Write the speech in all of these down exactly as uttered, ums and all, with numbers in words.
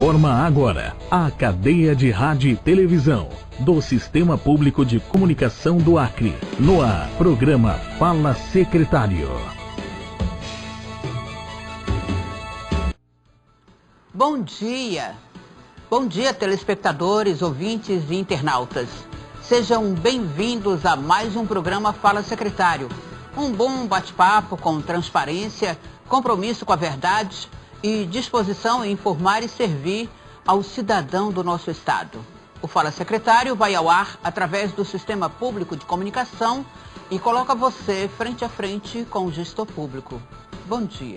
Forma agora a cadeia de rádio e televisão do Sistema Público de Comunicação do Acre. No ar, programa Fala Secretário. Bom dia! Bom dia, telespectadores, ouvintes e internautas. Sejam bem-vindos a mais um programa Fala Secretário. Um bom bate-papo com transparência, compromisso com a verdade e disposição em informar e servir ao cidadão do nosso estado. O Fala Secretário vai ao ar através do Sistema Público de Comunicação e coloca você frente a frente com o gestor público. Bom dia.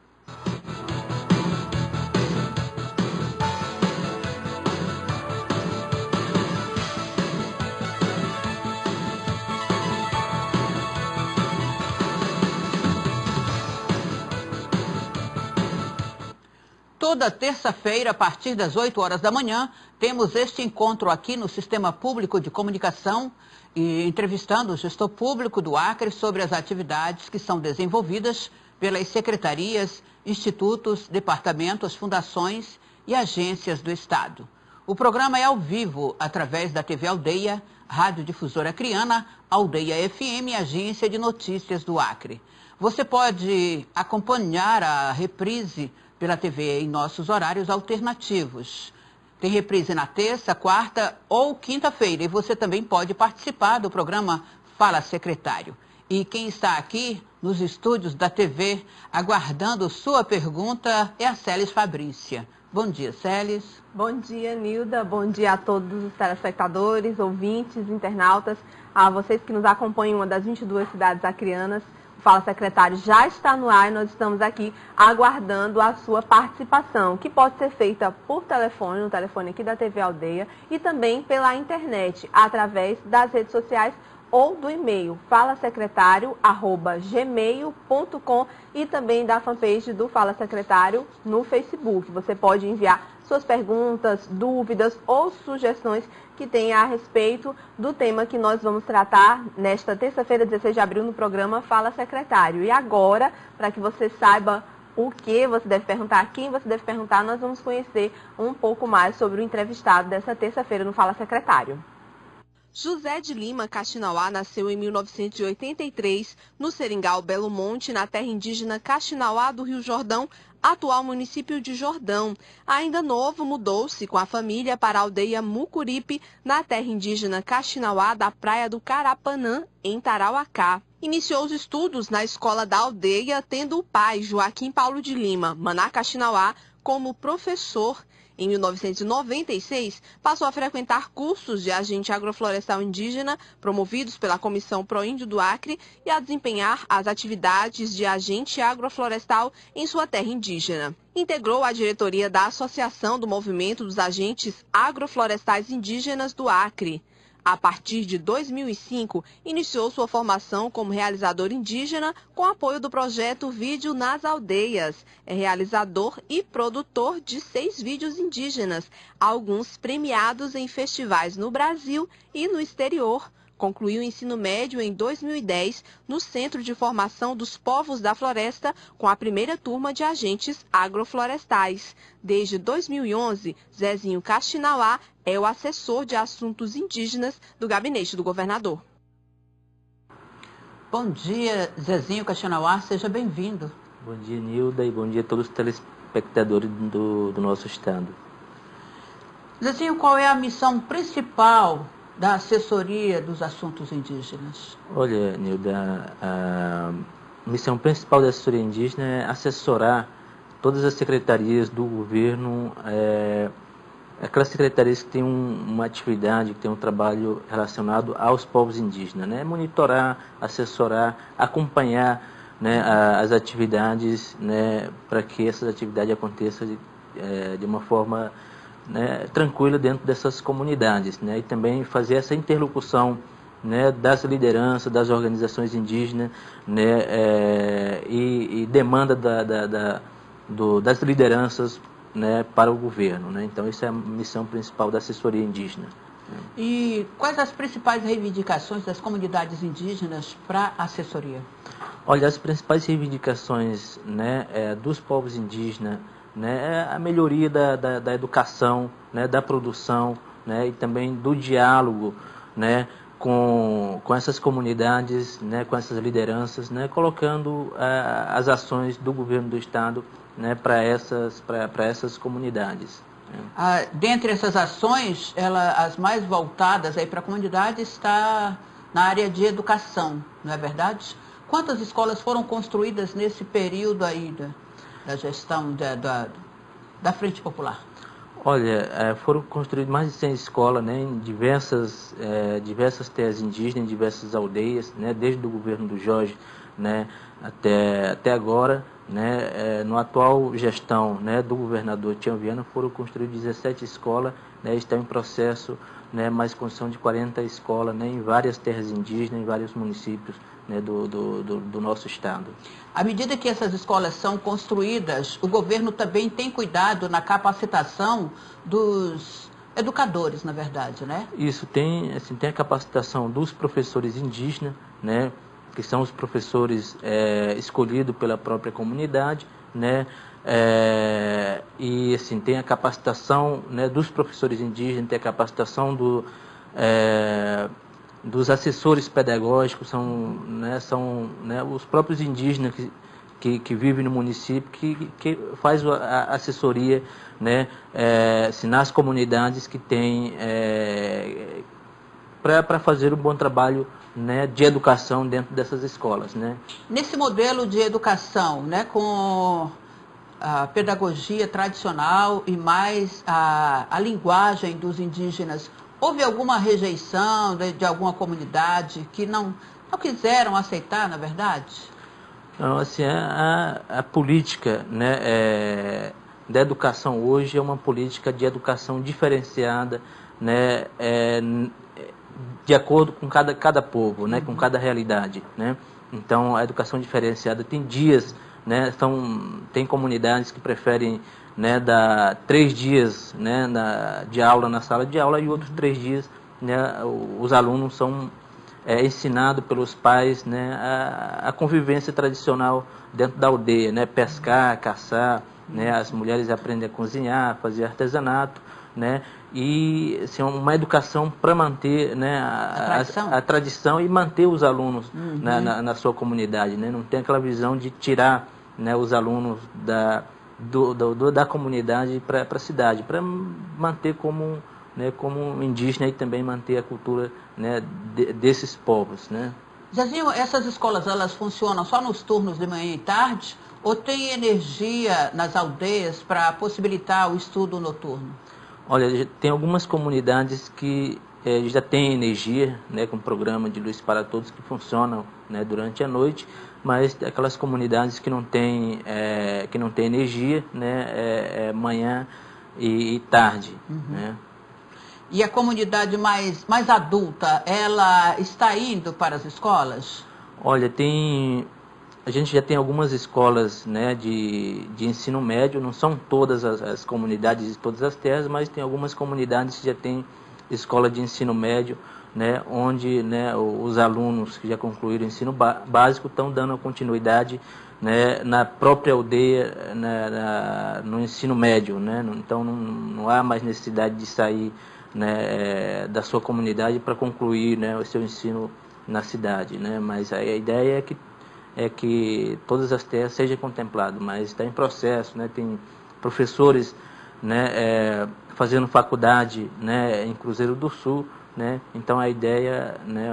Toda terça-feira, a partir das oito horas da manhã, temos este encontro aqui no Sistema Público de Comunicação e entrevistando o gestor público do Acre sobre as atividades que são desenvolvidas pelas secretarias, institutos, departamentos, fundações e agências do Estado. O programa é ao vivo através da T V Aldeia, Rádio Difusora Acreana, Aldeia F M e Agência de Notícias do Acre. Você pode acompanhar a reprise pela T V em nossos horários alternativos. Tem reprise na terça, quarta ou quinta-feira. E você também pode participar do programa Fala Secretário. E quem está aqui nos estúdios da T V, aguardando sua pergunta, é a Célis Fabrícia. Bom dia, Célis. Bom dia, Nilda. Bom dia a todos os telespectadores, ouvintes, internautas, a vocês que nos acompanham em uma das vinte e duas cidades acreanas. Fala Secretário já está no ar e nós estamos aqui aguardando a sua participação, que pode ser feita por telefone, no telefone aqui da T V Aldeia, e também pela internet, através das redes sociais ou do e-mail fala secretário arroba gmail ponto com e também da fanpage do Fala Secretário no Facebook. Você pode enviar suas perguntas, dúvidas ou sugestões que tenha a respeito do tema que nós vamos tratar nesta terça-feira, dezesseis de abril, no programa Fala Secretário. E agora, para que você saiba o que você deve perguntar, a quem você deve perguntar, nós vamos conhecer um pouco mais sobre o entrevistado dessa terça-feira no Fala Secretário. José de Lima Kaxinawá nasceu em mil novecentos e oitenta e três no Seringal Belo Monte, na terra indígena Kaxinawá do Rio Jordão, atual município de Jordão. Ainda novo, mudou-se com a família para a aldeia Mucuripe, na terra indígena Kaxinawá da Praia do Carapanã, em Tarauacá. Iniciou os estudos na escola da aldeia, tendo o pai, Joaquim Paulo de Lima, Maná Kaxinawá, como professor. Em mil novecentos e noventa e seis, passou a frequentar cursos de agente agroflorestal indígena promovidos pela Comissão Proíndio do Acre e a desempenhar as atividades de agente agroflorestal em sua terra indígena. Integrou a diretoria da Associação do Movimento dos Agentes Agroflorestais Indígenas do Acre. A partir de dois mil e cinco, iniciou sua formação como realizador indígena com apoio do projeto Vídeo nas Aldeias. É realizador e produtor de seis vídeos indígenas, alguns premiados em festivais no Brasil e no exterior. Concluiu o ensino médio em dois mil e dez no Centro de Formação dos Povos da Floresta com a primeira turma de agentes agroflorestais. Desde dois mil e onze, Zezinho Kaxinawá é o assessor de assuntos indígenas do gabinete do governador. Bom dia, Zezinho Kaxinawá, seja bem-vindo. Bom dia, Nilda, e bom dia a todos os telespectadores do, do nosso estado. Zezinho, qual é a missão principal da assessoria dos assuntos indígenas? Olha, Nilda, a missão principal da assessoria indígena é assessorar todas as secretarias do governo, é, aquelas secretarias que têm um, uma atividade, que têm um trabalho relacionado aos povos indígenas, né? Monitorar, assessorar, acompanhar, né, a, as atividades, né, para que essas atividades aconteçam de, é, de uma forma, né, tranquila dentro dessas comunidades, né, e também fazer essa interlocução, né, das lideranças, das organizações indígenas, né, é, e, e demanda da, da, da, do, das lideranças, né, para o governo, né? Então, essa é a missão principal da assessoria indígena. E quais as principais reivindicações das comunidades indígenas para a assessoria? Olha, as principais reivindicações, né, é, dos povos indígenas né, é a melhoria da, da, da educação, né, da produção, né, e também do diálogo, né, com, com essas comunidades, né, com essas lideranças, né, colocando uh, as ações do governo do estado, né, para essas, para essas comunidades. Ah, dentre essas ações, ela, as mais voltadas para a comunidade está na área de educação, não é verdade? Quantas escolas foram construídas nesse período aí da, da gestão da, da, da Frente Popular? Olha, foram construídas mais de cem escolas, né, em diversas, é, diversas terras indígenas, em diversas aldeias, né, desde o governo do Jorge, né, até, até agora. Né, é, no atual gestão, né, do governador Tião Viana foram construídas dezessete escolas, né, estão em processo, né, mais construção de quarenta escolas, né, em várias terras indígenas, em vários municípios, né, do, do, do, do nosso estado. À medida que essas escolas são construídas, o governo também tem cuidado na capacitação dos educadores, na verdade, né? Isso, tem, assim, tem a capacitação dos professores indígenas, né, que são os professores é, escolhidos pela própria comunidade, né, é, e assim, tem a capacitação, né, dos professores indígenas, tem a capacitação do, é, dos assessores pedagógicos, são, né, são né, os próprios indígenas que, que, que vivem no município, que, que faz a assessoria, né, é, assim, nas comunidades que tem, é, para fazer um bom trabalho, né, de educação dentro dessas escolas, né? Nesse modelo de educação, né, com a pedagogia tradicional e mais a, a linguagem dos indígenas, houve alguma rejeição de, de alguma comunidade que não, não quiseram aceitar, na verdade? Não, assim, a, a política, né, é, da educação hoje é uma política de educação diferenciada, né, é, de acordo com cada, cada povo, né, com cada realidade, né? Então, a educação diferenciada tem dias, né, são, tem comunidades que preferem, né, dar três dias, né, na, de aula na sala de aula e outros três dias, né, os alunos são é, ensinados pelos pais, né, a, a convivência tradicional dentro da aldeia, né, pescar, caçar, né, as mulheres aprendem a cozinhar, fazer artesanato, né, e assim, uma educação para manter, né, a, a, tradição. A, a tradição e manter os alunos, uhum. na, na, na sua comunidade, né, não tem aquela visão de tirar, né, os alunos da, do, do, da comunidade para a cidade, para manter como, né, como indígena e também manter a cultura, né, de, desses povos, né. Zezinho, essas escolas, elas funcionam só nos turnos de manhã e tarde ou tem energia nas aldeias para possibilitar o estudo noturno? Olha, tem algumas comunidades que é, já têm energia, né, com o programa de Luz para Todos que funcionam, né, durante a noite, mas aquelas comunidades que não têm, é, que não têm energia, né, é, é manhã e, e tarde. Uhum. Né? E a comunidade mais, mais adulta, ela está indo para as escolas? Olha, tem... A gente já tem algumas escolas, né, de, de ensino médio, não são todas as, as comunidades de todas as terras, mas tem algumas comunidades que já têm escola de ensino médio, né, onde, né, os alunos que já concluíram o ensino básico estão dando continuidade, né, na própria aldeia, na, na, no ensino médio. Né, então não, não há mais necessidade de sair, né, da sua comunidade para concluir, né, o seu ensino na cidade. Né, mas a, a ideia é que é que todas as terras sejam contempladas, mas está em processo, né? Tem professores, né, é, fazendo faculdade, né, em Cruzeiro do Sul, né? Então a ideia, né,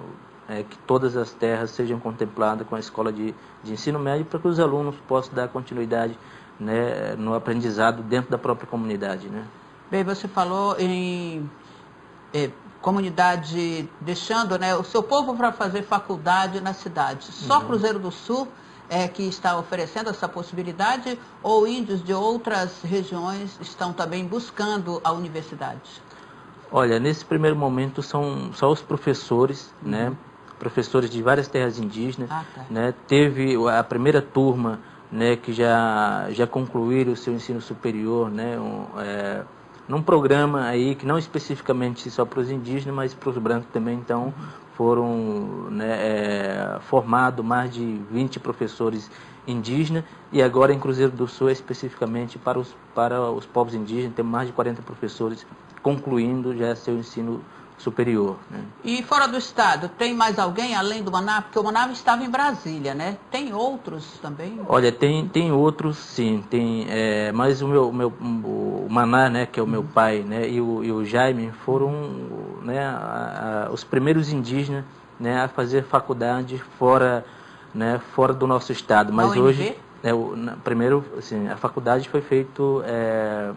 é que todas as terras sejam contempladas com a escola de, de ensino médio para que os alunos possam dar continuidade, né, no aprendizado dentro da própria comunidade. Né? Bem, você falou em... É, comunidade deixando, né, o seu povo para fazer faculdade na cidade. Só uhum. Cruzeiro do Sul é que está oferecendo essa possibilidade ou índios de outras regiões estão também buscando a universidade? Olha, nesse primeiro momento são só os professores, uhum. né, professores de várias terras indígenas. Ah, tá. Né, teve a primeira turma, né, que já, já concluíram o seu ensino superior, né, um, é, num programa aí que não especificamente só para os indígenas, mas para os brancos também. Então, foram né, é, formados mais de vinte professores indígenas, e agora em Cruzeiro do Sul, especificamente para os, para os povos indígenas, temos mais de quarenta professores concluindo já seu ensino superior. Né? E fora do estado, tem mais alguém além do Maná? Porque o Maná estava em Brasília, né? Tem outros também? Olha, tem, tem outros sim, tem, é, mas o meu, meu o Maná, né, que é o meu pai, né, e o, e o Jaime foram né, a, a, os primeiros indígenas né, a fazer faculdade fora, né, fora do nosso estado. Mas hoje, é, o, na, primeiro, assim, a faculdade foi feita é,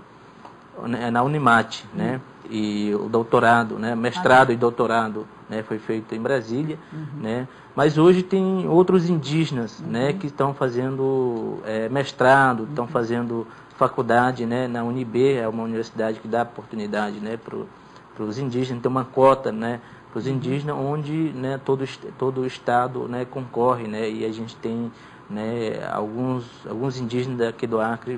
na Unimat, uhum. né? E o doutorado, né, mestrado ah, e doutorado, né, foi feito em Brasília, uhum. né, mas hoje tem outros indígenas, uhum. né, que estão fazendo é, mestrado, estão uhum. fazendo faculdade, né, na U N B, é uma universidade que dá oportunidade, né, para os indígenas, tem uma cota, né, para os indígenas, onde, né, todo todo o estado, né, concorre, né, e a gente tem, né, alguns alguns indígenas daqui do Acre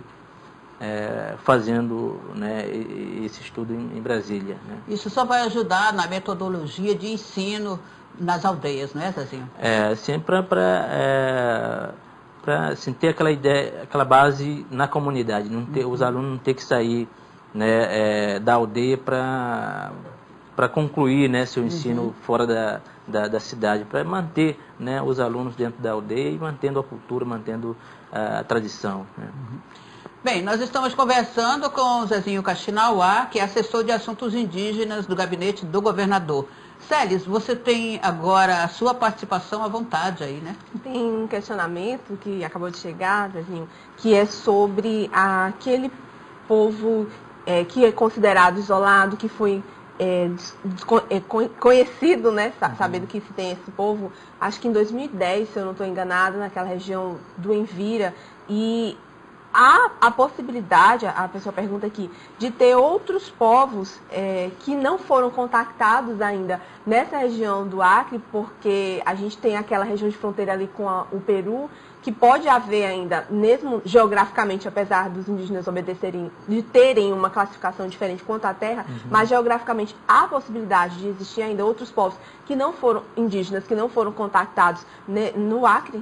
É, fazendo né, esse estudo em, em Brasília. Né? Isso só vai ajudar na metodologia de ensino nas aldeias, não é, Zezinho? É, sempre para é, para assim, ter aquela ideia, aquela base na comunidade, não ter, uhum. os alunos não ter que sair né, é, da aldeia para para concluir né, seu ensino uhum. fora da, da, da cidade, para manter né, os alunos dentro da aldeia e mantendo a cultura, mantendo a, a tradição. Né? Uhum. Bem, nós estamos conversando com o Zezinho Kaxinawá, que é assessor de assuntos indígenas do gabinete do governador. Célis, você tem agora a sua participação à vontade aí, né? Tem um questionamento que acabou de chegar, Zezinho, que é sobre aquele povo é, que é considerado isolado, que foi é, é, conhecido, né, sabendo que se tem esse povo, acho que em dois mil e dez, se eu não estou enganada, naquela região do Envira, e há a possibilidade, a pessoa pergunta aqui, de ter outros povos é, que não foram contactados ainda nessa região do Acre, porque a gente tem aquela região de fronteira ali com a, o Peru, que pode haver ainda, mesmo geograficamente, apesar dos indígenas obedecerem, de terem uma classificação diferente quanto à terra, uhum. mas geograficamente há a possibilidade de existir ainda outros povos que não foram indígenas, que não foram contactados né, no Acre?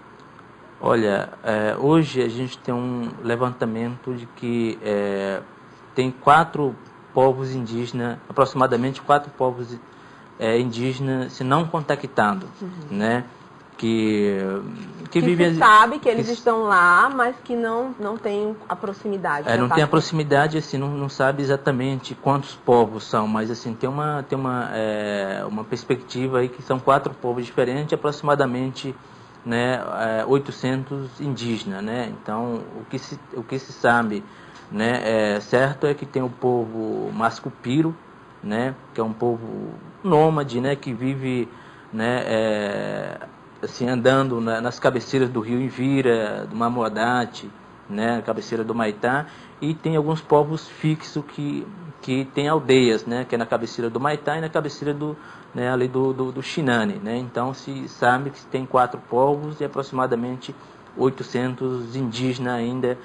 Olha, é, hoje a gente tem um levantamento de que é, tem quatro povos indígenas, aproximadamente quatro povos é, indígenas, se não contactados, uhum. né? Que, que, que vivem... Se sabe que eles que, estão lá, mas que não, não tem a proximidade. É, não tem a proximidade, assim, não, não sabe exatamente quantos povos são, mas assim, tem uma, tem uma, é, uma perspectiva aí que são quatro povos diferentes, aproximadamente né, é, oitocentos indígenas, né? Então, o que se, o que se sabe, né, é, certo é que tem o povo Mascupiro, né, que é um povo nômade, né, que vive, né, é, assim, andando na, nas cabeceiras do rio Envira, do Mamoadate, né, cabeceira do Maitá, e tem alguns povos fixos que que tem aldeias, né, que é na cabeceira do Maitá e na cabeceira do, né, ali do, do, do Xinane, né? Então se sabe que tem quatro povos e aproximadamente oitocentos indígenas ainda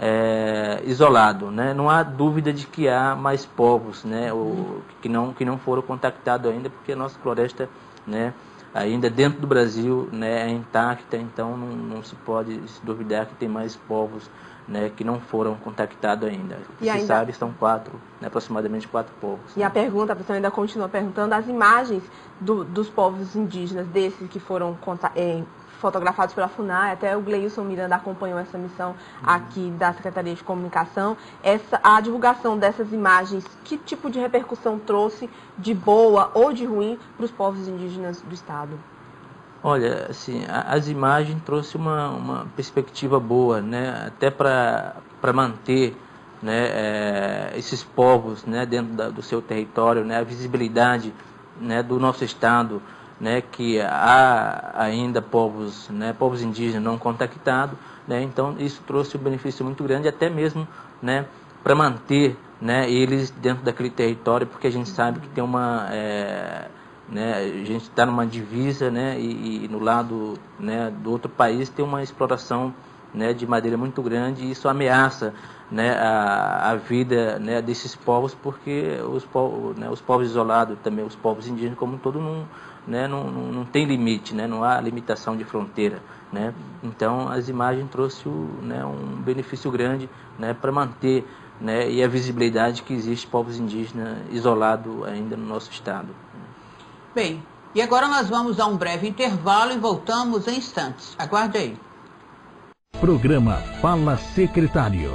é, isolados, né? Não há dúvida de que há mais povos, né, o, que não que não foram contactados ainda, porque a nossa floresta, né, ainda dentro do Brasil, né, é intacta, então não, não se pode se duvidar que tem mais povos, né, que não foram contactados ainda. O que se ainda... sabe são quatro, né, aproximadamente quatro povos. E né? A pergunta, a pessoa ainda continua perguntando, as imagens do, dos povos indígenas, desses que foram é, fotografados pela FUNAI, até o Gleilson Miranda acompanhou essa missão uhum. aqui da Secretaria de Comunicação, essa, a divulgação dessas imagens, que tipo de repercussão trouxe, de boa ou de ruim, para os povos indígenas do Estado? Olha, assim, a, as imagens trouxe uma, uma perspectiva boa, né, até para para manter, né, é, esses povos, né, dentro da, do seu território, né, a visibilidade, né, do nosso Estado, né, que há ainda povos, né, povos indígenas não contactados, né, então isso trouxe um benefício muito grande, até mesmo, né, para manter, né, eles dentro daquele território, porque a gente sabe que tem uma... É, né, a gente está numa divisa, né, e, e no lado, né, do outro país tem uma exploração, né, de madeira muito grande, e isso ameaça, né, a, a vida, né, desses povos, porque os povos, né, os povos isolados, também os povos indígenas como um todo, não, né, não, não, não tem limite, né, não há limitação de fronteira, né? Então as imagens trouxeram, né, um benefício grande, né, para manter, né, e a visibilidade que existe povos indígenas isolados ainda no nosso estado. Bem, e agora nós vamos a um breve intervalo e voltamos em instantes. Aguarde aí. Programa Fala Secretário.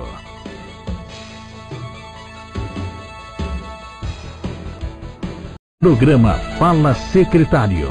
Programa Fala Secretário.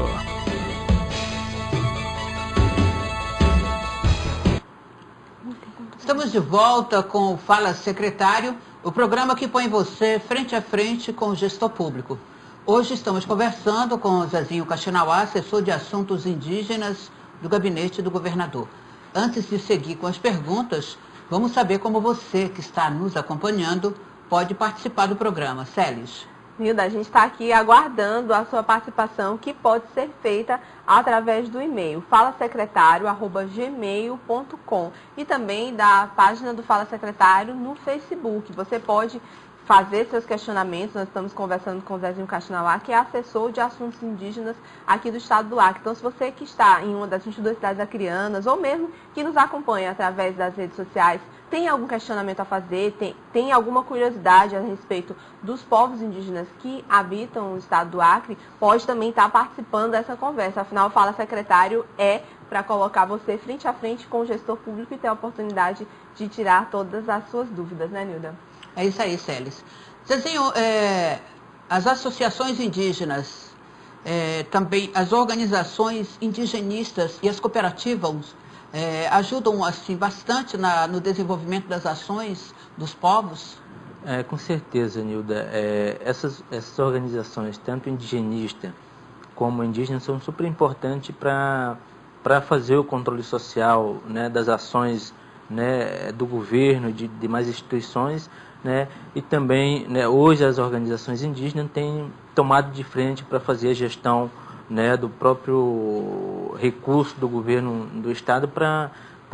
Estamos de volta com o Fala Secretário, o programa que põe você frente a frente com o gestor público. Hoje estamos conversando com o Zezinho Kaxinawá, assessor de assuntos indígenas do gabinete do governador. Antes de seguir com as perguntas, vamos saber como você que está nos acompanhando pode participar do programa. Célis. Nilda, a gente está aqui aguardando a sua participação, que pode ser feita através do e-mail fala secretário arroba gmail ponto com e também da página do Fala Secretário no Facebook. Você pode fazer seus questionamentos. Nós estamos conversando com o Zezinho Kaxinawá, que é assessor de assuntos indígenas aqui do estado do Acre. Então, se você que está em uma das vinte e duas cidades acreanas, ou mesmo que nos acompanha através das redes sociais, tem algum questionamento a fazer, tem, tem alguma curiosidade a respeito dos povos indígenas que habitam o estado do Acre, pode também estar participando dessa conversa. Afinal, o Fala Secretário é para colocar você frente a frente com o gestor público e ter a oportunidade de tirar todas as suas dúvidas, né, Nilda? É isso aí, Célis. Zezinho, é, as associações indígenas, é, também as organizações indigenistas e as cooperativas é, ajudam assim, bastante na, no desenvolvimento das ações dos povos? É, com certeza, Nilda. É, essas, essas organizações, tanto indigenistas como indígenas, são super importantes para para fazer o controle social, né, das ações, né, do governo, de demais instituições, né, e também, né, hoje as organizações indígenas têm tomado de frente para fazer a gestão, né, do próprio recurso do governo do estado para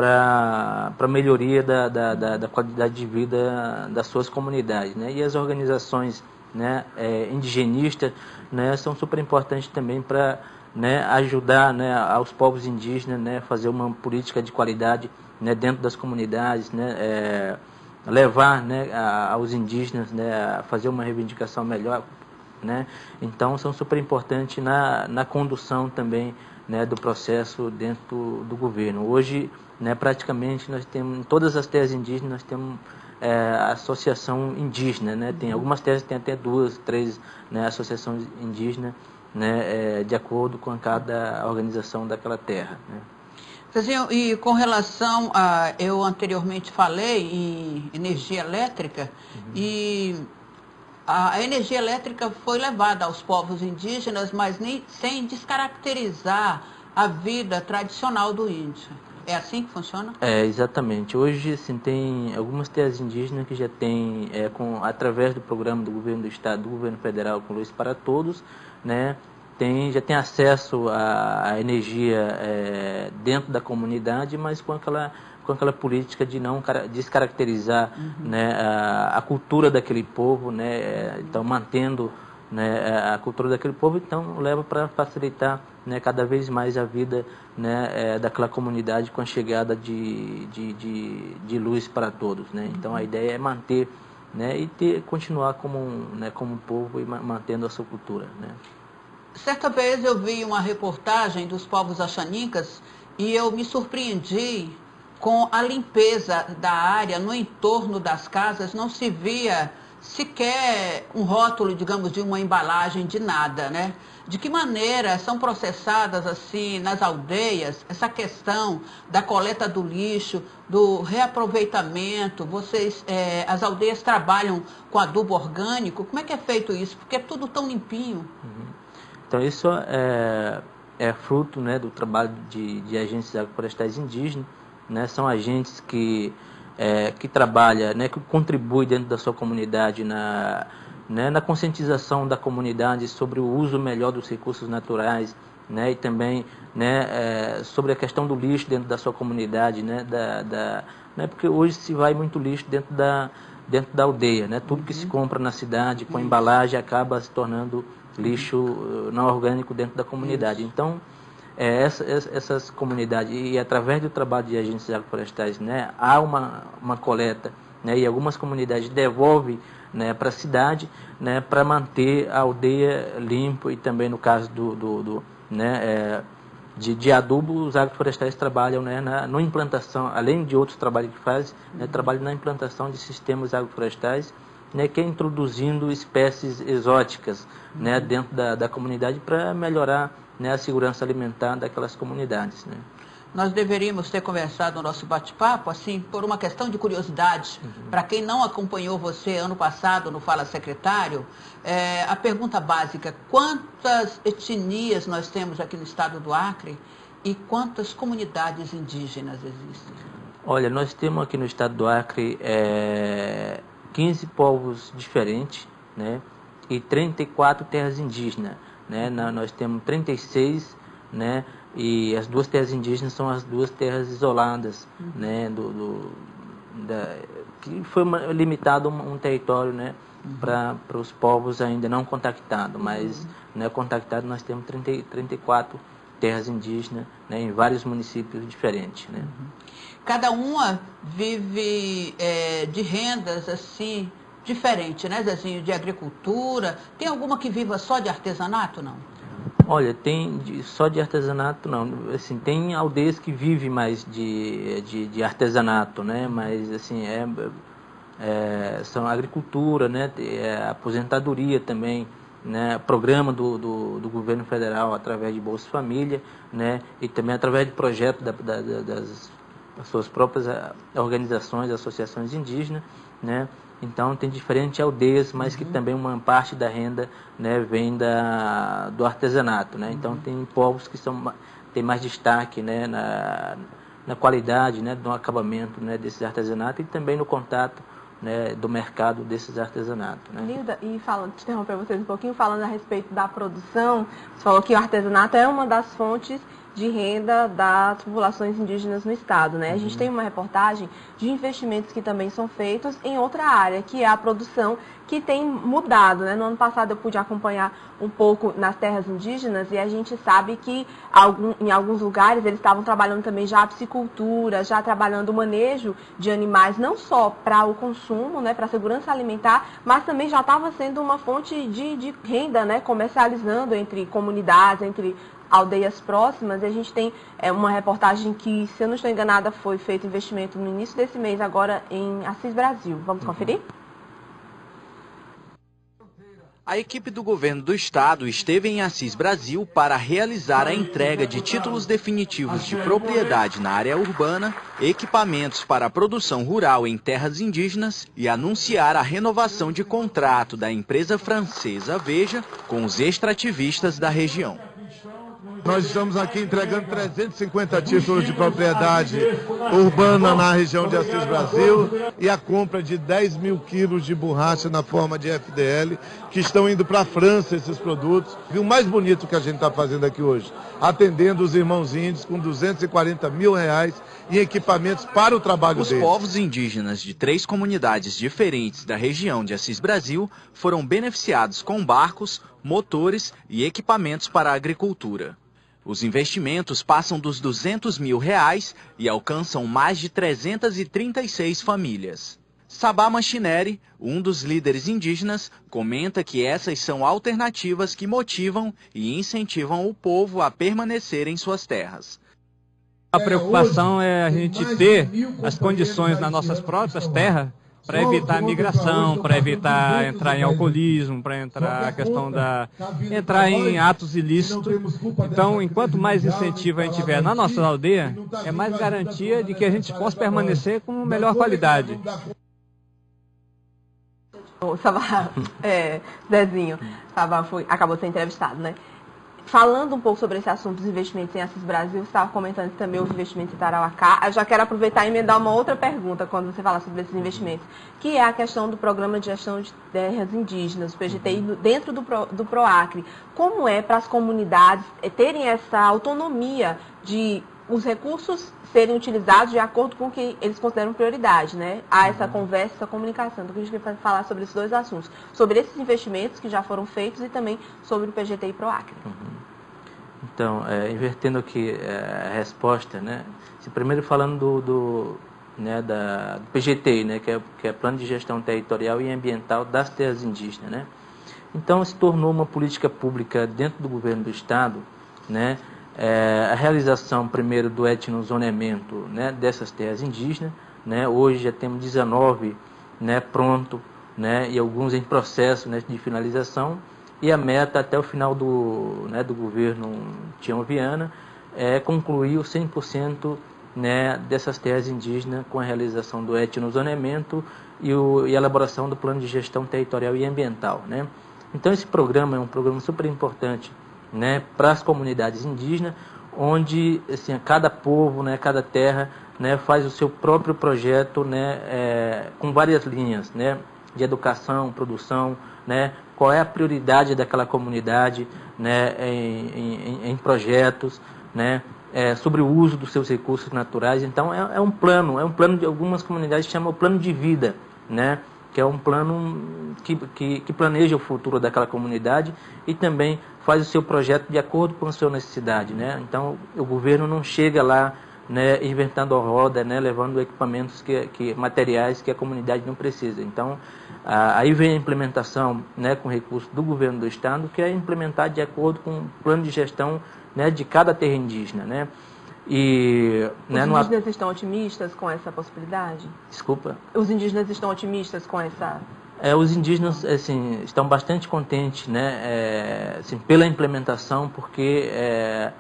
para a melhoria da, da, da, da qualidade de vida das suas comunidades, né, e as organizações, né, é, indigenistas, né, são super importantes também para, né, ajudar, né, aos povos indígenas, né, fazer uma política de qualidade, né, dentro das comunidades, né, é, levar, né, a, aos indígenas, né, a fazer uma reivindicação melhor, né, então são super importantes na, na condução também, né, do processo dentro do governo. Hoje, né, praticamente nós temos, em todas as terras indígenas nós temos é, associação indígena, né, tem algumas terras que tem até duas, três, né, associações indígenas, né, é, de acordo com cada organização daquela terra, né. Zezinho, e com relação a, eu anteriormente falei em energia elétrica, uhum. e a, a energia elétrica foi levada aos povos indígenas, mas nem, sem descaracterizar a vida tradicional do índio. É assim que funciona? É, exatamente. Hoje, assim, tem algumas terras indígenas que já têm, é, com, através do programa do governo do estado, do governo federal, com Luz para Todos, né, tem, já tem acesso à, à energia é, dentro da comunidade, mas com aquela, com aquela política de não descaracterizar, uhum. né, a, a cultura daquele povo, né, então mantendo, né, a cultura daquele povo, então leva para facilitar, né, cada vez mais a vida, né, é, daquela comunidade com a chegada de, de, de, de luz para todos, né. Então a ideia é manter, né, e ter, continuar como um, né, como um povo e mantendo a sua cultura, né. Certa vez eu vi uma reportagem dos povos Axanicas e eu me surpreendi com a limpeza da área no entorno das casas. Não se via sequer um rótulo, digamos, de uma embalagem, de nada, né? De que maneira são processadas, assim, nas aldeias, essa questão da coleta do lixo, do reaproveitamento? Vocês, é, as aldeias trabalham com adubo orgânico? Como é que é feito isso? Porque é tudo tão limpinho. Uhum. Então, isso é, é fruto, né, do trabalho de, de agentes agroflorestais indígenas, né, são agentes que, é, que trabalham, né, que contribuem dentro da sua comunidade na, né, na conscientização da comunidade sobre o uso melhor dos recursos naturais, né, e também, né, é, sobre a questão do lixo dentro da sua comunidade, né, da, da, né, porque hoje se vai muito lixo dentro da, dentro da aldeia, né? Tudo que se compra na cidade com embalagem acaba se tornando lixo não orgânico dentro da comunidade. Então, é, essa, essas comunidades, e através do trabalho de agentes agroflorestais, né, há uma, uma coleta, né, e algumas comunidades devolvem, né, para a cidade, né, para manter a aldeia limpa, e também no caso do, do, do né, é, de, de adubo, os agroflorestais trabalham, né, na, na implantação, além de outros trabalhos que fazem, né, trabalham na implantação de sistemas agroflorestais, né, que é introduzindo espécies exóticas, né, dentro da, da comunidade para melhorar, né, a segurança alimentar daquelas comunidades, né. Nós deveríamos ter conversado no nosso bate-papo, assim, por uma questão de curiosidade. Uhum. Para quem não acompanhou você ano passado no Fala Secretário, é, a pergunta básica: quantas etnias nós temos aqui no estado do Acre e quantas comunidades indígenas existem? Olha, nós temos aqui no estado do Acre é, quinze povos diferentes, né, e trinta e quatro terras indígenas, né. Nós temos trinta e seis, né, e as duas terras indígenas são as duas terras isoladas, uhum, né, do, do, da, que foi uma, limitado um, um território, né, uhum, para os povos ainda não contactados, mas, uhum, né, contactados nós temos trinta, trinta e quatro terras indígenas, né, em vários municípios diferentes, né. Uhum. Cada uma vive é, de rendas assim diferentes, né, Zezinho? De agricultura. Tem alguma que viva só de artesanato, não? Olha, tem de, só de artesanato não, assim, tem aldeias que vivem mais de, de, de artesanato, né, mas assim, é, é, são agricultura, né, é, aposentadoria também, né, programa do, do, do governo federal através de Bolsa Família, né, e também através de projetos da, da, das, das suas próprias organizações, associações indígenas, né. Então, tem diferentes aldeias, mas, uhum, que também uma parte da renda, né, vem da, do artesanato, né? Então, uhum, tem povos que são, tem mais destaque, né, na, na qualidade, né, do acabamento, né, desses artesanatos, e também no contato, né, do mercado desses artesanatos, né? Nilda, e falando, te interromper vocês um pouquinho, falando a respeito da produção, você falou que o artesanato é uma das fontes de renda das populações indígenas no estado, né? A gente, uhum, tem uma reportagem de investimentos que também são feitos em outra área, que é a produção, que tem mudado, né? No ano passado eu pude acompanhar um pouco nas terras indígenas e a gente sabe que algum, em alguns lugares eles estavam trabalhando também já a piscicultura, já trabalhando o manejo de animais, não só para o consumo, né, para a segurança alimentar, mas também já estava sendo uma fonte de, de renda, né, comercializando entre comunidades, entre aldeias próximas. E a gente tem é, uma reportagem que, se eu não estou enganada, foi feito investimento no início desse mês, agora em Assis Brasil. Vamos conferir? A equipe do governo do estado esteve em Assis Brasil para realizar a entrega de títulos definitivos de propriedade na área urbana, equipamentos para a produção rural em terras indígenas e anunciar a renovação de contrato da empresa francesa Veja com os extrativistas da região. Nós estamos aqui entregando trezentos e cinquenta títulos de propriedade urbana na região de Assis Brasil e a compra de dez mil quilos de borracha na forma de F D L, que estão indo para a França esses produtos. E o mais bonito que a gente está fazendo aqui hoje, atendendo os irmãos índios com duzentos e quarenta mil reais em equipamentos para o trabalho Os deles. Os povos indígenas de três comunidades diferentes da região de Assis Brasil foram beneficiados com barcos, motores e equipamentos para a agricultura. Os investimentos passam dos duzentos mil reais e alcançam mais de trezentas e trinta e seis famílias. Sabá Machineri, um dos líderes indígenas, comenta que essas são alternativas que motivam e incentivam o povo a permanecer em suas terras. A preocupação é a gente ter as condições nas nossas próprias terras para evitar a migração, para evitar entrar em alcoolismo, para entrar a questão da entrar em atos ilícitos. Então, enquanto mais incentivo a gente tiver na nossa aldeia, é mais garantia de que a gente possa permanecer com melhor qualidade. O Sabá, é, Zezinho, Sabá foi, acabou de ser entrevistado, né? Falando um pouco sobre esse assunto dos investimentos em Assis Brasil, você estava comentando que também houve investimento em Tarauacá. Eu já quero aproveitar e emendar uma outra pergunta quando você falar sobre esses investimentos, que é a questão do Programa de Gestão de Terras Indígenas, o P G T I, dentro do, Pro, do PROACRE. Como é para as comunidades terem essa autonomia de os recursos serem utilizados de acordo com o que eles consideram prioridade, né? Há essa conversa, essa comunicação. Então, a gente vai falar sobre esses dois assuntos. Sobre esses investimentos que já foram feitos e também sobre o P G T I Proacre. Uhum. Então, é, invertendo aqui é, a resposta, né? Se primeiro falando do, do, né, da, do P G T I, né? Que é, que é Plano de Gestão Territorial e Ambiental das Terras Indígenas, né? Então, se tornou uma política pública dentro do governo do Estado, né? É, a realização primeiro do etnozoneamento, né, dessas terras indígenas, né, hoje já temos dezenove, né, pronto, né, e alguns em processo, né, de finalização, e a meta até o final do, né, do governo Tião Viana é concluir o cem por cento, né, dessas terras indígenas com a realização do etnozoneamento e, o, e a elaboração do plano de gestão territorial e ambiental, né. Então esse programa é um programa super importante, né, para as comunidades indígenas, onde assim, cada povo, né, cada terra, né, faz o seu próprio projeto, né, é, com várias linhas, né, de educação, produção, né, qual é a prioridade daquela comunidade, né, em, em, em projetos, né, é, sobre o uso dos seus recursos naturais. Então é, é um plano, é um plano de algumas comunidades chamam o plano de vida, né, que é um plano que, que, que planeja o futuro daquela comunidade e também faz o seu projeto de acordo com a sua necessidade, né? Então, o governo não chega lá, né, inventando a roda, né, levando equipamentos, que, que, materiais que a comunidade não precisa. Então, a, aí vem a implementação, né, com recursos do governo do Estado, que é implementar de acordo com o plano de gestão, né, de cada terra indígena, né? E, Os né, indígenas no... estão otimistas com essa possibilidade? Desculpa? Os indígenas estão otimistas com essa... É, os indígenas assim, estão bastante contentes, né, é, assim, pela implementação, porque é,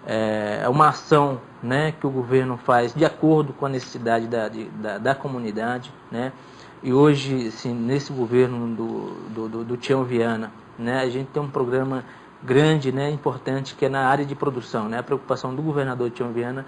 é uma ação, né, que o governo faz de acordo com a necessidade da, de, da, da comunidade, né, e hoje, assim, nesse governo do, do, do, do Tião Viana, né, a gente tem um programa grande, né, importante, que é na área de produção, né, a preocupação do governador Tião Viana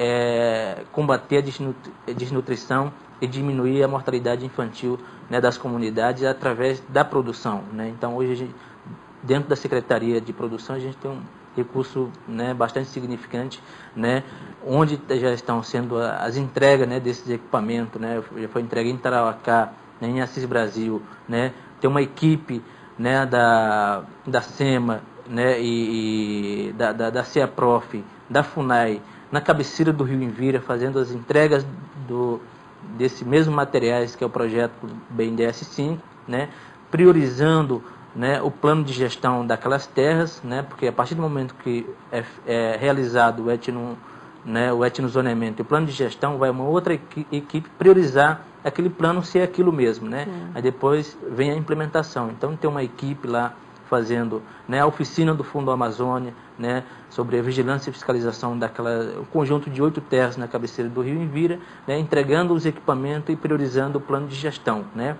é combater a desnutrição e diminuir a mortalidade infantil, né, das comunidades através da produção, né? Então hoje a gente, dentro da Secretaria de Produção, a gente tem um recurso, né, bastante significante, né, onde já estão sendo as entregas, né, desses equipamentos, né, já foi entregue em Tarauacá, né, em Assis Brasil, né, tem uma equipe, né, da, da SEMA, né, e, e da, da, da CEAPROF, da FUNAI, na cabeceira do Rio Envira, fazendo as entregas do, desse mesmo materiais, que é o projeto B N D E S cinco, né, priorizando, né, o plano de gestão daquelas terras, né, porque a partir do momento que é, é realizado o, etno, né, o etnozoneamento e o plano de gestão, vai uma outra equipe priorizar aquele plano se é aquilo mesmo, né? Aí depois vem a implementação. Então tem uma equipe lá fazendo, né, a oficina do Fundo Amazônia, né, sobre a vigilância e fiscalização daquela um conjunto de oito terras na cabeceira do Rio Envira, né, entregando os equipamentos e priorizando o plano de gestão, né.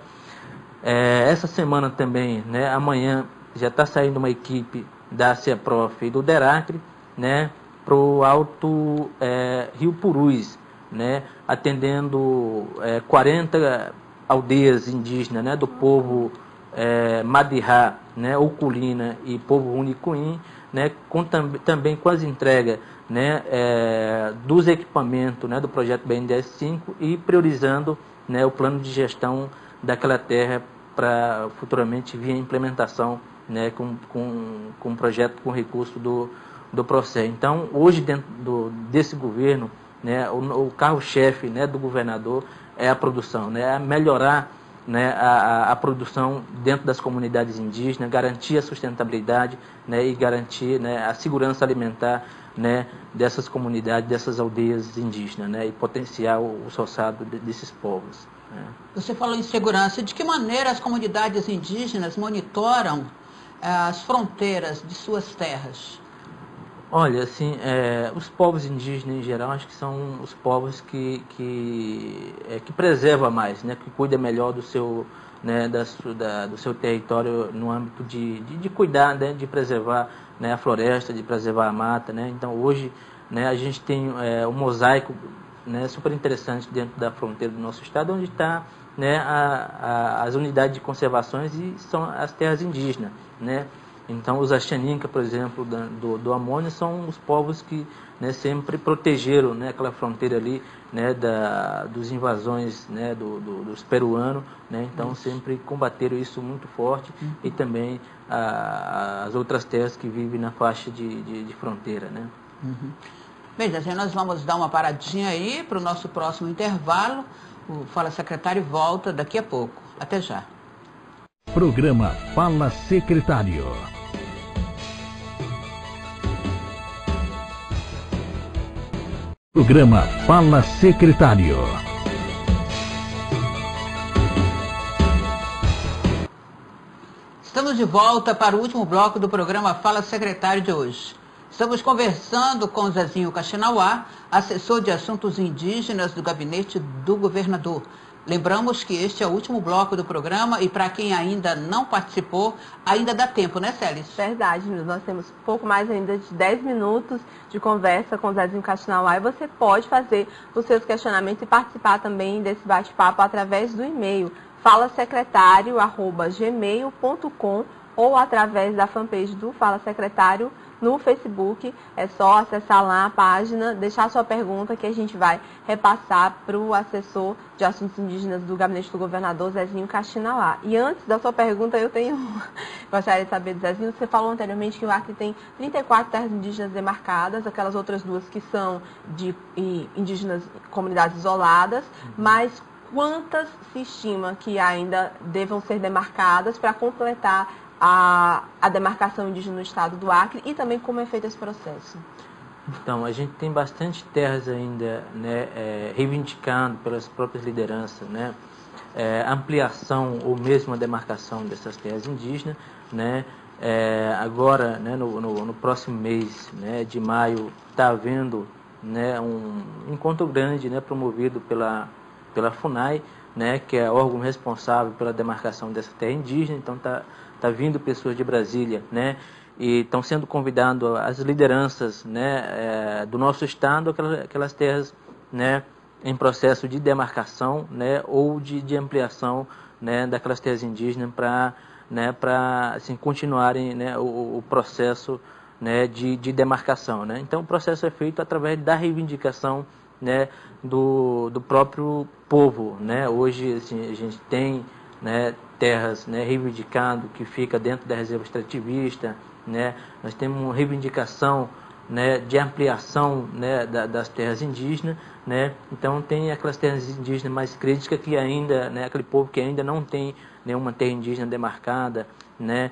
É, essa semana também, né, amanhã já está saindo uma equipe da CEAPROF e do DERACRE, né, para o Alto é, Rio Purus, né, atendendo é, quarenta aldeias indígenas, né, do povo é, Madirá, né, Oculina e povo Unicuim, né, com, tam, também com as entregas, né, é, dos equipamentos, né, do projeto B N D E S cinco e priorizando, né, o plano de gestão daquela terra para futuramente vir a implementação, né, com, com, com um projeto com recurso do, do Procé. Então, hoje, dentro do, desse governo, né, o, o carro-chefe, né, do governador é a produção, né, é melhorar, né, a, a produção dentro das comunidades indígenas, garantir a sustentabilidade, né, e garantir, né, a segurança alimentar, né, dessas comunidades, dessas aldeias indígenas, né, e potenciar o, o soçado de, desses povos. Né. Você falou em segurança. De que maneira as comunidades indígenas monitoram as fronteiras de suas terras? Olha, assim, é, os povos indígenas em geral, acho que são os povos que, que, é, que preservam mais, né, que cuidam melhor do seu, né, da, da, do seu território no âmbito de, de, de cuidar, né, de preservar, né, a floresta, de preservar a mata, né. Então hoje, né, a gente tem é, um mosaico, né, super interessante dentro da fronteira do nosso estado, onde está, né, a, a, as unidades de conservações e são as terras indígenas, né. Então, os Axaninca, por exemplo, da, do, do Amônia, são os povos que, né, sempre protegeram, né, aquela fronteira ali, né, da, dos invasões, né, do, do, dos peruanos, né, então sempre combateram isso muito forte, uhum. E também a, as outras terras que vivem na faixa de, de, de fronteira, né. Uhum. Bem, Zezinho, nós vamos dar uma paradinha aí para o nosso próximo intervalo. O Fala Secretário volta daqui a pouco. Até já. Programa Fala Secretário. Programa Fala Secretário. Estamos de volta para o último bloco do programa Fala Secretário de hoje. Estamos conversando com Zezinho Kaxinawá, assessor de assuntos indígenas do gabinete do governador. Lembramos que este é o último bloco do programa e para quem ainda não participou, ainda dá tempo, né, Célis? Verdade, nós temos pouco mais ainda de dez minutos de conversa com o Zezinho Kaxinawá e você pode fazer os seus questionamentos e participar também desse bate-papo através do e-mail fala secretário arroba gmail ponto com ou através da fanpage do Fala Secretário no Facebook. É só acessar lá a página, deixar sua pergunta que a gente vai repassar para o assessor de assuntos indígenas do gabinete do governador, Zezinho Kaxinawá. E antes da sua pergunta, eu tenho gostaria de saber, Zezinho, você falou anteriormente que o Acre tem trinta e quatro terras indígenas demarcadas, aquelas outras duas que são de indígenas, comunidades isoladas, uhum. Mas quantas se estima que ainda devam ser demarcadas para completar A, a demarcação indígena no estado do Acre e também como é feito esse processo? Então, a gente tem bastante terras ainda, né, é, reivindicando pelas próprias lideranças, né, é, ampliação ou mesmo a demarcação dessas terras indígenas, né, é, agora, né, no, no, no próximo mês, né, de maio, está havendo, né, um encontro grande, né, promovido pela, pela FUNAI, né, que é órgão responsável pela demarcação dessa terra indígena. Então está tá vindo pessoas de Brasília, né, e estão sendo convidados as lideranças, né, é, do nosso estado, aquelas, aquelas terras, né, em processo de demarcação, né, ou de, de ampliação, né, daquelas terras indígenas para, né, para assim, continuarem, né, o, o processo, né, de, de demarcação, né. Então o processo é feito através da reivindicação, né, do, do próprio povo, né. Hoje assim, a gente tem, né, terras, né, reivindicando que fica dentro da reserva extrativista, né. Nós temos uma reivindicação, né, de ampliação, né, da, das terras indígenas, né. Então tem aquelas terras indígenas mais críticas que ainda, né, aquele povo que ainda não tem nenhuma terra indígena demarcada, né,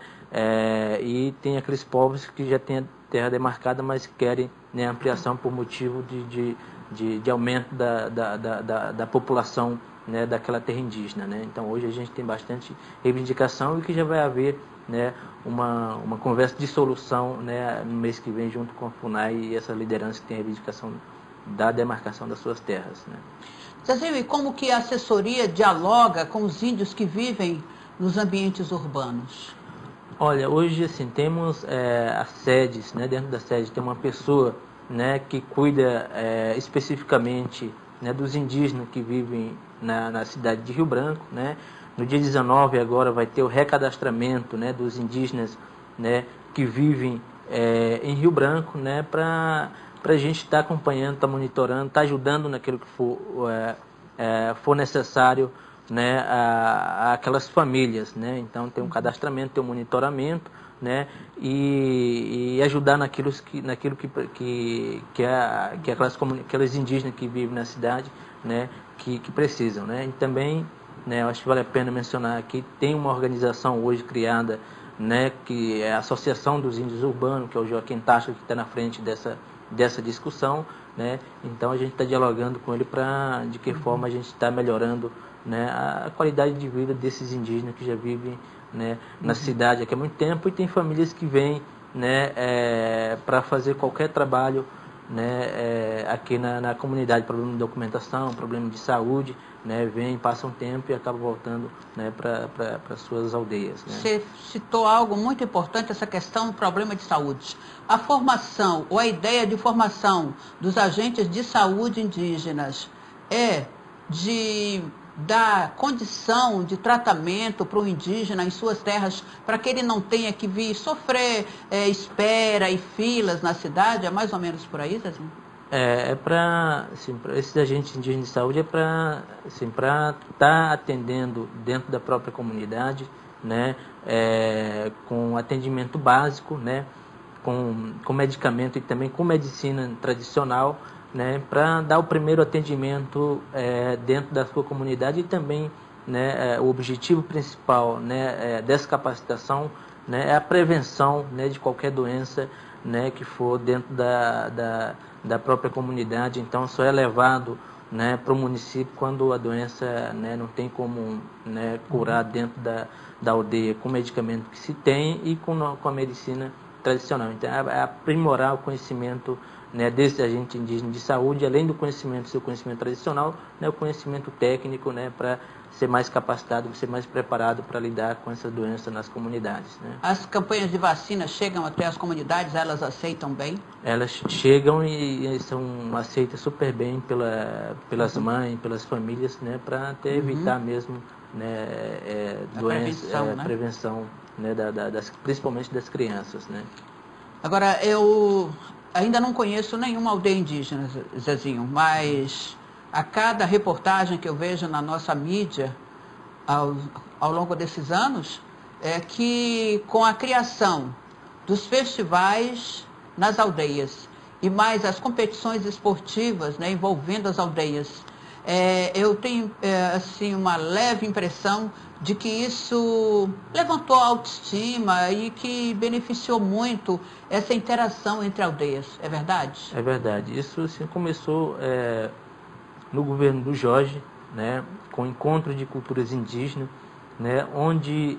é, e tem aqueles povos que já têm a terra demarcada, mas querem, né, ampliação por motivo de, de, de, de aumento da, da, da, da, da população, né, daquela terra indígena, né. Então hoje a gente tem bastante reivindicação e que já vai haver, né, uma, uma conversa de solução, né, no mês que vem junto com a FUNAI e essa liderança que tem a reivindicação da demarcação das suas terras, né. Zezinho, e como que a assessoria dialoga com os índios que vivem nos ambientes urbanos? Olha, hoje assim, temos é, as sedes, né, dentro da sede tem uma pessoa, né, que cuida é, especificamente, né, dos indígenas que vivem na, na cidade de Rio Branco, né. No dia dezenove agora vai ter o recadastramento, né, dos indígenas, né, que vivem é, em Rio Branco, né, para a gente estar tá acompanhando, estar tá monitorando, estar tá ajudando naquilo que for, é, é, for necessário, né, a, a aquelas famílias, né. Então tem um cadastramento, tem um monitoramento, né, e, e ajudar naquilo que, naquilo que, que, que, é, que é aquelas, aquelas indígenas que vivem na cidade, né, que, que precisam, né. E também, né, eu acho que vale a pena mencionar aqui, tem uma organização hoje criada, né, que é a Associação dos Índios Urbanos, que é o Joaquim Tacha, que está na frente dessa, dessa discussão, né. Então a gente está dialogando com ele para de que forma a gente está melhorando, né, a qualidade de vida desses indígenas que já vivem, né, na cidade aqui há muito tempo, e tem famílias que vêm, né, é, para fazer qualquer trabalho, né, é, aqui na, na comunidade, problema de documentação, problema de saúde, né, vem, passa um tempo e acaba voltando, né, para para suas aldeias, né. Você citou algo muito importante, essa questão do problema de saúde. A formação, ou a ideia de formação dos agentes de saúde indígenas é de da condição de tratamento para o indígena em suas terras, para que ele não tenha que vir sofrer é, espera e filas na cidade? É mais ou menos por aí, Zezinho? É, é para, assim, esses agentes indígenas de saúde é para assim, para estar atendendo dentro da própria comunidade, né, é, com atendimento básico, né, com, com medicamento e também com medicina tradicional, né, para dar o primeiro atendimento é, dentro da sua comunidade e também, né, é, o objetivo principal, né, é, dessa capacitação, né, é a prevenção, né, de qualquer doença, né, que for dentro da, da, da própria comunidade. Então só é levado, né, para o município quando a doença, né, não tem como, né, curar dentro da, da aldeia com o medicamento que se tem e com, com a medicina tradicional. Então é aprimorar o conhecimento, né, desse agente indígena de saúde, além do conhecimento, seu conhecimento tradicional, né, o conhecimento técnico, né, para ser mais capacitado, ser mais preparado para lidar com essa doença nas comunidades, né. As campanhas de vacina chegam até as comunidades, elas aceitam bem? Elas chegam e, e são aceitas super bem pela, pelas mães, pelas famílias, né, para até evitar uhum. mesmo, né, é, doença, prevenção, é, né? prevenção, né, da, da, das, principalmente das crianças, né. Agora, eu ainda não conheço nenhuma aldeia indígena, Zezinho, mas a cada reportagem que eu vejo na nossa mídia ao, ao longo desses anos, é que com a criação dos festivais nas aldeias e mais as competições esportivas, né, envolvendo as aldeias, é, eu tenho é, assim, uma leve impressão de que isso levantou a autoestima e que beneficiou muito essa interação entre aldeias. É verdade? É verdade. Isso assim, começou é, no governo do Jorge, né, com o encontro de culturas indígenas, né, onde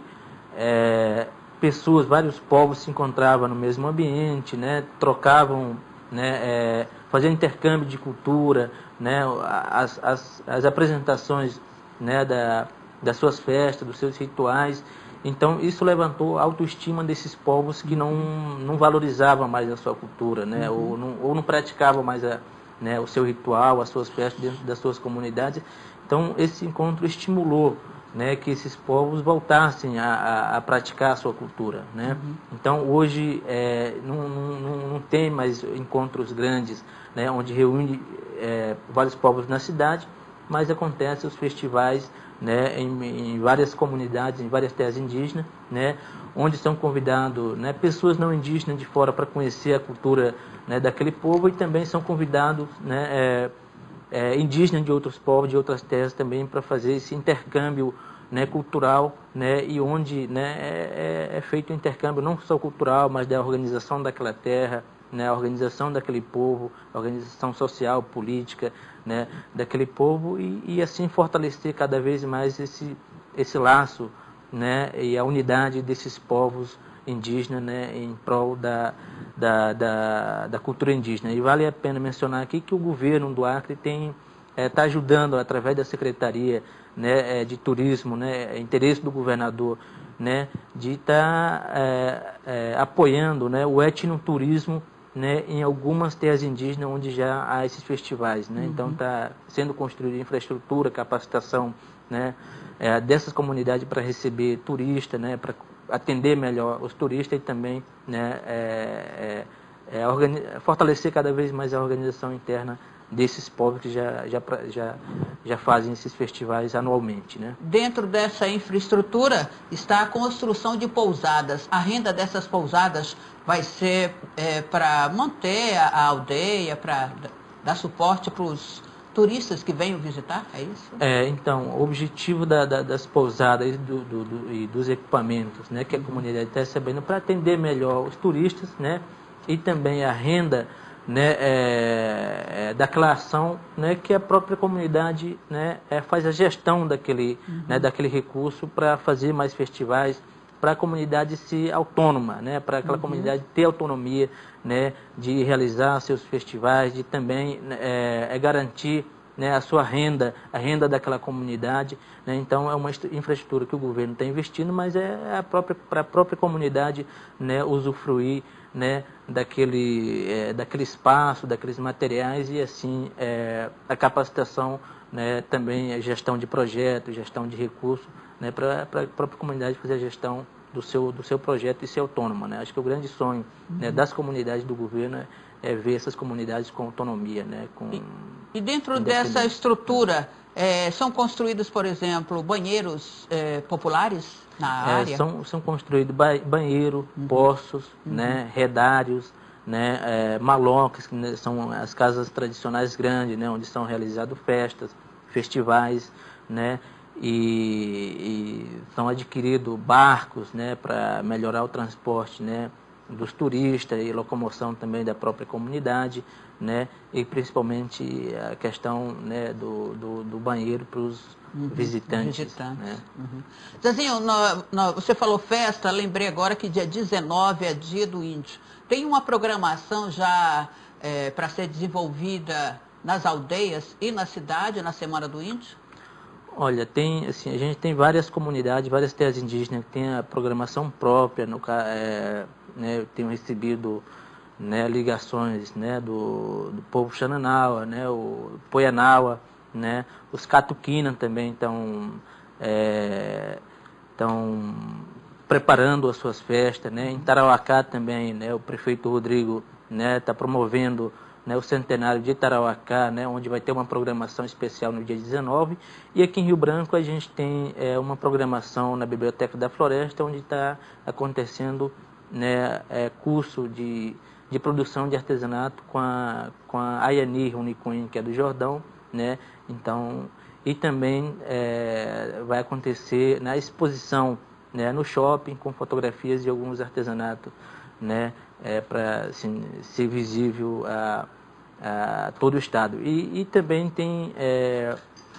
é, pessoas, vários povos se encontravam no mesmo ambiente, né, trocavam, né, é, faziam intercâmbio de cultura, né, as, as, as apresentações, né, da das suas festas, dos seus rituais. Então isso levantou a autoestima desses povos que não, não valorizavam mais a sua cultura, né? Uhum. ou, não, ou não praticavam mais a, né, o seu ritual, as suas festas dentro das suas comunidades. Então esse encontro estimulou, né, que esses povos voltassem a, a, a praticar a sua cultura, né? Uhum. Então hoje é, não, não, não tem mais encontros grandes, né, onde reúne é, vários povos na cidade, mas acontecem os festivais, né, em, em várias comunidades, em várias terras indígenas, né, onde são convidados, né, pessoas não indígenas de fora para conhecer a cultura, né, daquele povo, e também são convidados, né, é, é, indígenas de outros povos, de outras terras também, para fazer esse intercâmbio, né, cultural, né, e onde, né, é, é feito o intercâmbio não só cultural, mas da organização daquela terra, né, a organização daquele povo, a organização social, política, né, daquele povo, e, e assim fortalecer cada vez mais esse, esse laço, né, e a unidade desses povos indígenas, né, em prol da, da, da, da cultura indígena. E vale a pena mencionar aqui que o governo do Acre tem está é, ajudando através da Secretaria, né, é, de Turismo, né, é interesse do governador, né, de estar tá, é, é, apoiando, né, o etnoturismo, né, em algumas terras indígenas onde já há esses festivais, né? Uhum. Então está sendo construída infraestrutura, capacitação, né, é, dessas comunidades para receber turistas, né, para atender melhor os turistas e também, né, é, é, é organi- fortalecer cada vez mais a organização interna desses povos que já, já, já, já fazem esses festivais anualmente, né? Dentro dessa infraestrutura está a construção de pousadas. A renda dessas pousadas vai ser é, para manter a, a aldeia, para dar suporte para os turistas que venham visitar, é isso? É, então, o objetivo da, da, das pousadas do, do, do, e dos equipamentos, né, que a comunidade está recebendo para atender melhor os turistas, né, e também a renda, né, é, é, daquela ação, né, que a própria comunidade, né, é, faz a gestão daquele, uhum. né, daquele recurso para fazer mais festivais, para a comunidade ser autônoma, né, para aquela uhum. comunidade ter autonomia, né, de realizar seus festivais, de também é, é garantir, né, a sua renda, a renda daquela comunidade, né? Então é uma infraestrutura que o governo está investindo, mas é a própria, para a própria comunidade, né, usufruir, né, daquele, é, daquele espaço, daqueles materiais e assim é, a capacitação, né, também a gestão de projetos, gestão de recursos, né, para a própria comunidade fazer a gestão do seu, do seu projeto e ser autônoma, né? Acho que o grande sonho, uhum, né, das comunidades do governo é, é ver essas comunidades com autonomia, né? Com, e, e dentro dessa estrutura, é, são construídos, por exemplo, banheiros é, populares na área? É, são, são construídos ba banheiro, uhum, poços, uhum, né, redários, né, é, malocas, que, né, são as casas tradicionais grandes, né, onde são realizadas festas, festivais, né, e, e são adquiridos barcos, né, para melhorar o transporte, né, dos turistas e locomoção também da própria comunidade, né, e principalmente a questão, né, do, do, do banheiro para os uhum, visitantes. visitantes. Né? Uhum. Zezinho, no, no, você falou festa, lembrei agora que dia dezenove é dia do índio. Tem uma programação já é, para ser desenvolvida nas aldeias e na cidade, na Semana do Índio? Olha, tem, assim, a gente tem várias comunidades, várias terras indígenas que têm a programação própria, no, é, né, eu tenho recebido, né, ligações, né, do, do povo Xananaua, né, o Poianaua, né, os Catuquina também estão é, estão preparando as suas festas, né, em Tarauacá também, né, o prefeito Rodrigo, né, está promovendo, né, o centenário de Tarauacá, né, onde vai ter uma programação especial no dia dezenove, e aqui em Rio Branco a gente tem é, uma programação na Biblioteca da Floresta, onde está acontecendo, né, é, curso de, de produção de artesanato com a, com a Ayani Runicuin, que é do Jordão, né, então, e também é, vai acontecer na exposição, né, no shopping, com fotografias de alguns artesanatos, né, é, para assim, ser visível a, a todo o estado. E, e também tem é,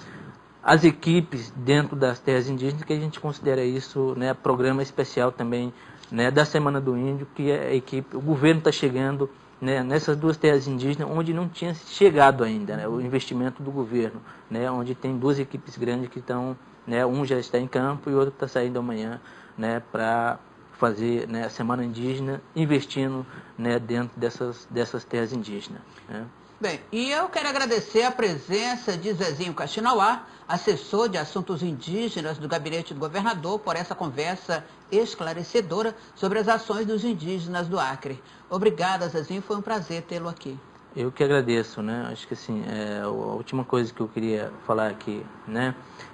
as equipes dentro das terras indígenas, que a gente considera isso, né, programa especial também, né, da Semana do Índio, que é a equipe, o governo está chegando, né, nessas duas terras indígenas onde não tinha chegado ainda, né, o investimento do governo, né, onde tem duas equipes grandes que estão, né, um já está em campo e o outro está saindo amanhã, né, para fazer, né, a Semana Indígena, investindo, né, dentro dessas, dessas terras indígenas. Né. Bem, e eu quero agradecer a presença de Zezinho Kaxinauá, assessor de assuntos indígenas do gabinete do governador, por essa conversa esclarecedora sobre as ações dos indígenas do Acre. Obrigada, Zezinho, foi um prazer tê-lo aqui. Eu que agradeço, né? Acho que assim, é, a última coisa que eu queria falar aqui, né?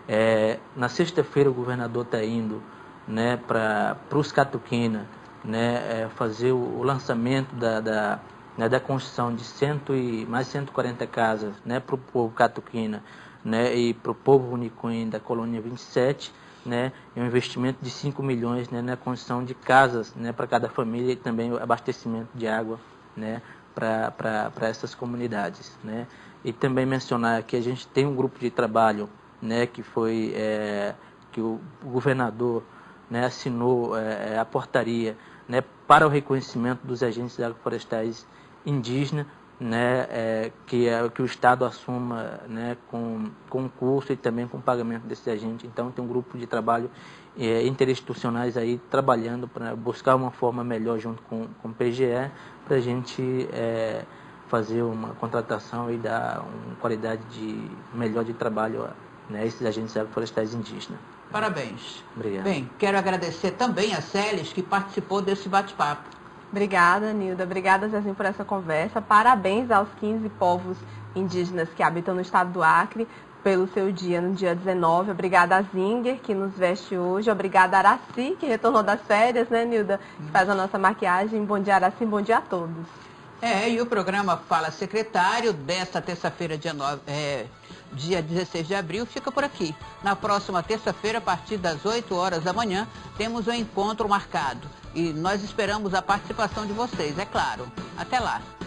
É, na sexta-feira o governador está indo, né, para os Catuquina, né, é, fazer o, o lançamento da, da, né, da construção de cento e, mais cento e quarenta casas, né, para o povo Catuquina, né, e para o povo Runicuin da colônia vinte e sete, né, e um investimento de cinco milhões, né, na construção de casas, né, para cada família e também o abastecimento de água, né, para essas comunidades, né. E também mencionar que a gente tem um grupo de trabalho, né, que foi é, que o, o governador, né, assinou é, a portaria, né, para o reconhecimento dos agentes agroflorestais indígenas, né, é, que, é, que o Estado assuma, né, com concurso e também com pagamento desses agentes. Então tem um grupo de trabalho é, interinstitucionais aí trabalhando para buscar uma forma melhor junto com, com o P G E, para a gente é, fazer uma contratação e dar uma qualidade de, melhor de trabalho a, né, esses agentes agroflorestais indígenas. Parabéns. Obrigado. Bem, quero agradecer também a Célis, que participou desse bate-papo. Obrigada, Nilda. Obrigada, Zezinho, por essa conversa. Parabéns aos quinze povos indígenas que habitam no estado do Acre pelo seu dia, no dia dezenove. Obrigada a Zinger, que nos veste hoje. Obrigada a Araci, que retornou das férias, né, Nilda? Que faz a nossa maquiagem. Bom dia, Araci. Bom dia a todos. É, e o programa Fala Secretário, desta terça-feira, dia, é, dia dezesseis de abril, fica por aqui. Na próxima terça-feira, a partir das oito horas da manhã, temos um encontro marcado. E nós esperamos a participação de vocês, é claro. Até lá.